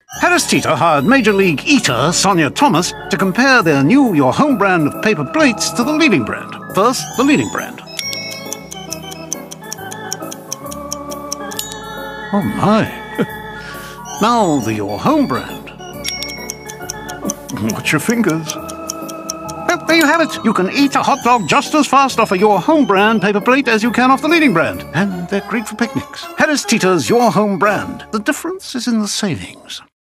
Harris Teeter hired Major League eater Sonya to compare their new Your Home brand of paper plates to the leading brand. First, the leading brand. Oh my. Now the Your Home brand. Watch your fingers. Well, there you have it. You can eat a hot dog just as fast off a Your Home brand paper plate as you can off the leading brand. And they're great for picnics. Harris Teeter's Your Home brand. The difference is in the savings.